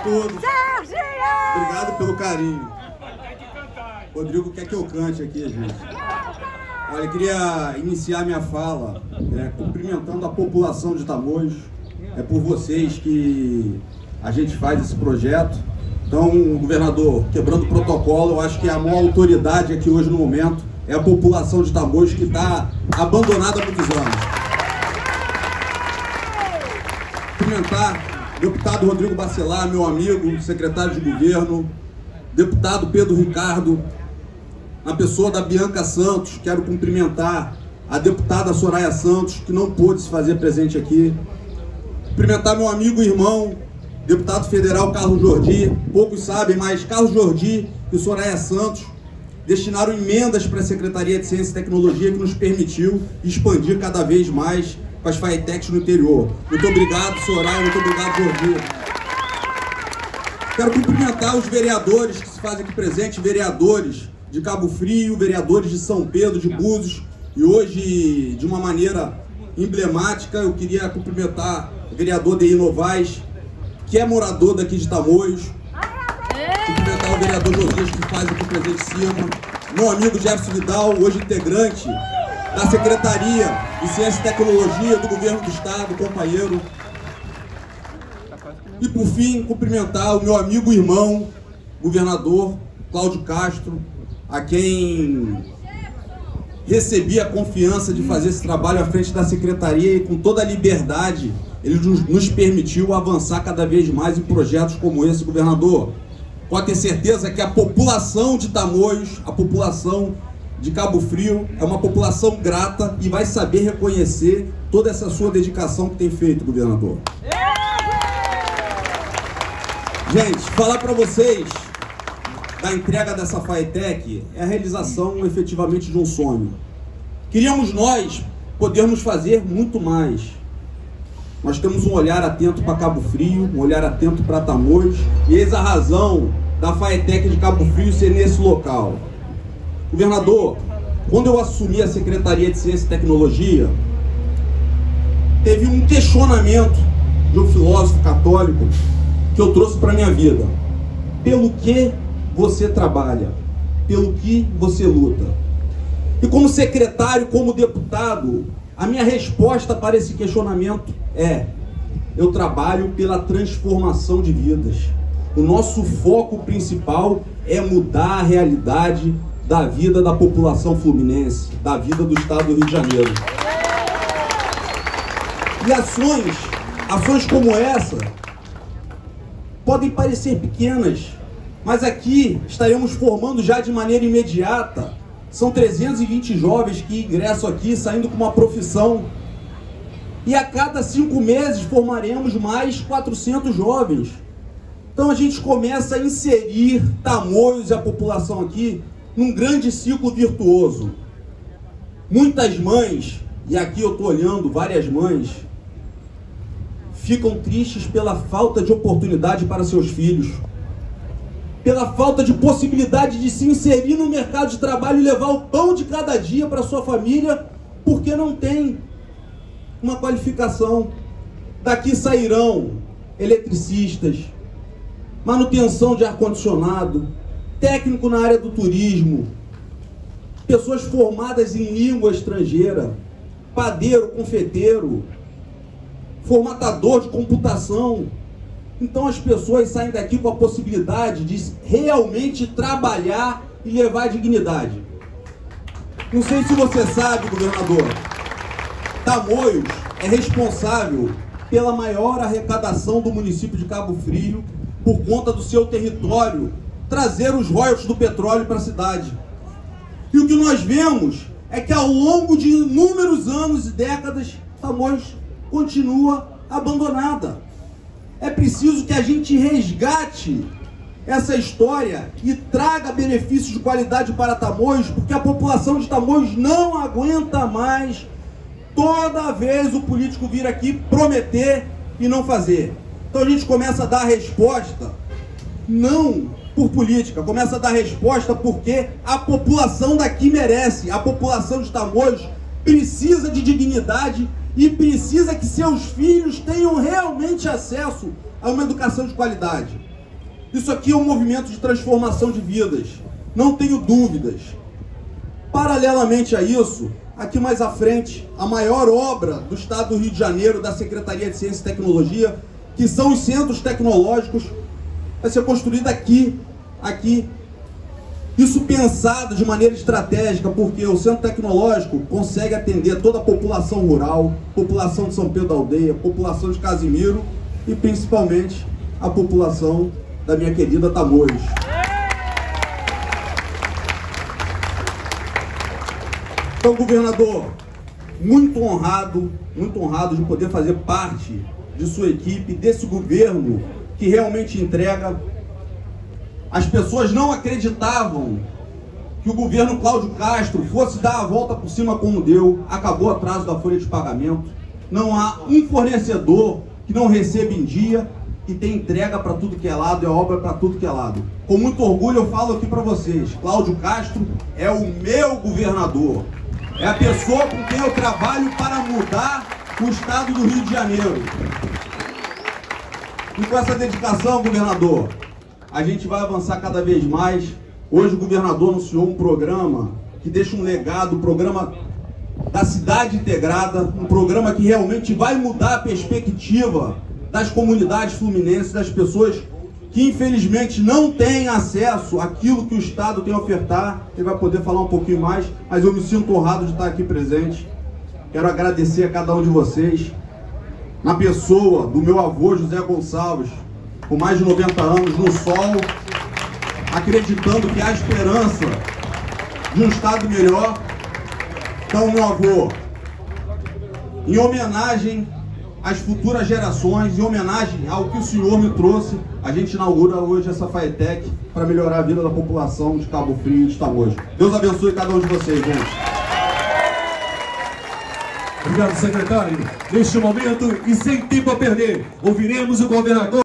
todos. Obrigado pelo carinho. Rodrigo quer que eu cante aqui, gente. Olha, eu queria iniciar minha fala cumprimentando a população de Tamoios. É por vocês que a gente faz esse projeto. Então, governador, quebrando o protocolo, eu acho que a maior autoridade aqui hoje no momento é a população de Tamoios, que está abandonada há muitos anos. Cumprimentar o deputado Rodrigo Bacelar, meu amigo, secretário de governo, deputado Pedro Ricardo, na pessoa da Bianca Santos. Quero cumprimentar a deputada Soraya Santos, que não pôde se fazer presente aqui. Cumprimentar meu amigo e irmão, deputado federal Carlos Jordi. Poucos sabem, mas Carlos Jordi e Soraya Santos destinaram emendas para a Secretaria de Ciência e Tecnologia, que nos permitiu expandir cada vez mais com as FATECs no interior. Muito obrigado, Soraya, muito obrigado, Jordi. Quero cumprimentar os vereadores que se fazem aqui presentes, vereadores de Cabo Frio, vereadores de São Pedro, de Búzios, e hoje, de uma maneira emblemática, eu queria cumprimentar o vereador Deir Novaes, que é morador daqui de Tamoios, cumprimentar o vereador Josias, que faz aqui presente em cima, meu amigo Jefferson Vidal, hoje integrante da Secretaria de Ciência e Tecnologia do Governo do Estado, companheiro. E por fim, cumprimentar o meu amigo e irmão, governador Cláudio Castro, a quem recebi a confiança de fazer esse trabalho à frente da Secretaria, e com toda a liberdade ele nos permitiu avançar cada vez mais em projetos como esse, governador. Pode ter certeza que a população de Tamoios, a população de Cabo Frio, é uma população grata e vai saber reconhecer toda essa sua dedicação que tem feito, governador. Gente, falar para vocês da entrega dessa FATEC é a realização efetivamente de um sonho. Queríamos nós podermos fazer muito mais. Nós temos um olhar atento para Cabo Frio, um olhar atento para Tamoios, e eis a razão da FATEC de Cabo Frio ser nesse local. Governador, quando eu assumi a Secretaria de Ciência e Tecnologia, teve um questionamento de um filósofo católico que eu trouxe para a minha vida. Pelo que você trabalha? Pelo que você luta? E como secretário, como deputado, a minha resposta para esse questionamento é: eu trabalho pela transformação de vidas. O nosso foco principal é mudar a realidade da vida da população fluminense, da vida do estado do Rio de Janeiro. E ações como essa podem parecer pequenas, mas aqui estaremos formando já de maneira imediata. São 320 jovens que ingressam aqui saindo com uma profissão. E a cada 5 meses formaremos mais 400 jovens. Então a gente começa a inserir Tamoios e a população aqui num grande ciclo virtuoso. Muitas mães, e aqui eu estou olhando várias mães, ficam tristes pela falta de oportunidade para seus filhos, pela falta de possibilidade de se inserir no mercado de trabalho e levar o pão de cada dia para sua família, porque não tem uma qualificação. Daqui sairão eletricistas, manutenção de ar-condicionado, técnico na área do turismo, pessoas formadas em língua estrangeira, padeiro, confeiteiro, formatador de computação. Então as pessoas saem daqui com a possibilidade de realmente trabalhar e levar dignidade. Não sei se você sabe, governador, Tamoios é responsável pela maior arrecadação do município de Cabo Frio, por conta do seu território trazer os royalties do petróleo para a cidade. E o que nós vemos é que ao longo de inúmeros anos e décadas, Tamoios continua abandonada. É preciso que a gente resgate essa história e traga benefícios de qualidade para Tamoios, porque a população de Tamoios não aguenta mais toda vez o político vir aqui prometer e não fazer. Então a gente começa a dar a resposta, não por política, começa a dar resposta porque a população daqui merece. A população de Tamoios precisa de dignidade e precisa que seus filhos tenham realmente acesso a uma educação de qualidade. Isso aqui é um movimento de transformação de vidas, não tenho dúvidas. Paralelamente a isso, aqui mais à frente, a maior obra do Estado do Rio de Janeiro, da Secretaria de Ciência e Tecnologia, que são os centros tecnológicos, vai ser construída aqui. Isso pensado de maneira estratégica, porque o centro tecnológico consegue atender toda a população rural, população de São Pedro da Aldeia, população de Casimiro e principalmente a população da minha querida Tamoios. Então, governador, muito honrado de poder fazer parte de sua equipe, desse governo que realmente entrega. As pessoas não acreditavam que o governo Cláudio Castro fosse dar a volta por cima como deu. Acabou o atraso da folha de pagamento. Não há um fornecedor que não receba em dia e tem entrega para tudo que é lado, é obra para tudo que é lado. Com muito orgulho eu falo aqui para vocês, Cláudio Castro é o meu governador. É a pessoa com quem eu trabalho para mudar o estado do Rio de Janeiro. E com essa dedicação, governador, a gente vai avançar cada vez mais. Hoje o governador anunciou um programa que deixa um legado, o programa da cidade integrada, um programa que realmente vai mudar a perspectiva das comunidades fluminenses, das pessoas que infelizmente não têm acesso àquilo que o Estado tem a ofertar. Ele vai poder falar um pouquinho mais, mas eu me sinto honrado de estar aqui presente. Quero agradecer a cada um de vocês, na pessoa do meu avô José Gonçalves, com mais de 90 anos no sol, acreditando que há esperança de um estado melhor. Então, meu avô, em homenagem às futuras gerações, em homenagem ao que o senhor me trouxe, a gente inaugura hoje essa FAETEC para melhorar a vida da população de Cabo Frio e de Tamoios. Deus abençoe cada um de vocês, gente. Obrigado, secretário. Neste momento, e sem tempo a perder, ouviremos o governador.